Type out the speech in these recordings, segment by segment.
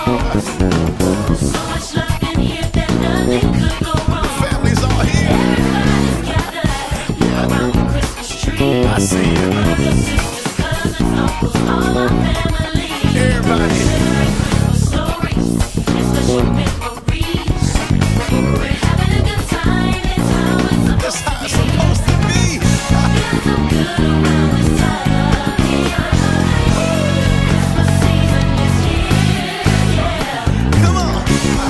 So much love in here that nothing could go wrong. Families all here. Everybody's gathered around the Christmas tree. I see you. Brothers, sisters, cousins, uncles, all our family. Everybody. Sharing Christmas stories and special memories. We're having a good time. It's how That's how it's supposed to be. feels so good around this time of year. Christmas season is here. Yeah. Come on.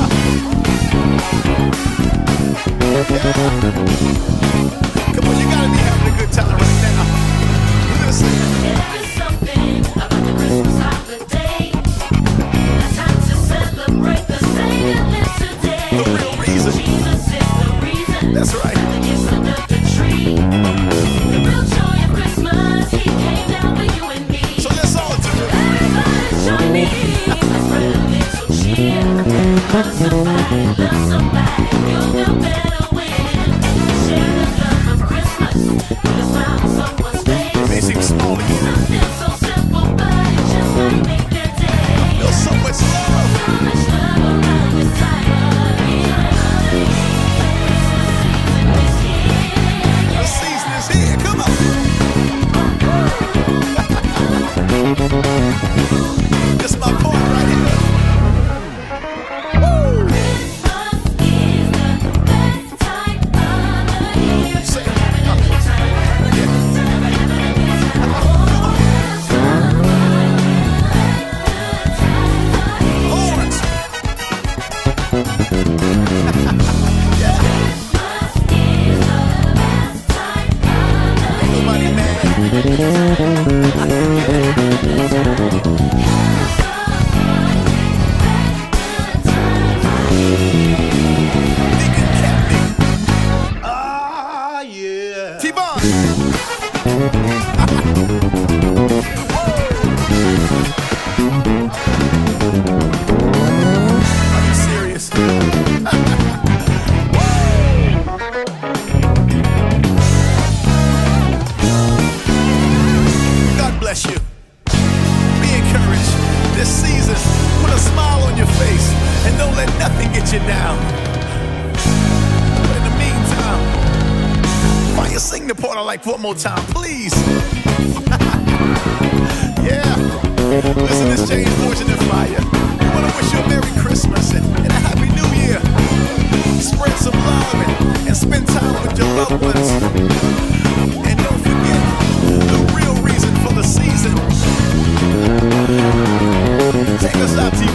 Come on, you gotta be having a good time right now. Listen. There is something about the Christmas holiday. A time to celebrate the Saint that lives today. The real reason. Jesus is the reason. That's right. The gifts under the tree. The real joy of Christmas. He came down for you and me. So let's all do it. Everybody join me. Let's spread a little cheer. Love somebody, love somebody. You'll feel better when share the love of Christmas. Put a smile on someone's face. It may seem small to you. Something so simple, but it just might make their day. There's so much love. So much love around this time of year. The season is here. Come on. This is my part right here. Woo. Christmas is the best time of the year. Say it. Having a good time, having a good time, having a good time. Horns. Yeah. Ain't nobody mad. Deacon Captain. Ah, yeah. T-Bone. Are you serious? God bless you. Be encouraged this season. Put a smile on your face and don't let nothing get you down. But in the meantime, why you sing the part I like one more time, please? Yeah. Listen, this James Fortune and Fire. We want to wish you a Merry Christmas and a Happy New Year. Spread some love and spend time with your loved ones. And don't forget the real reason for the season. Take us out to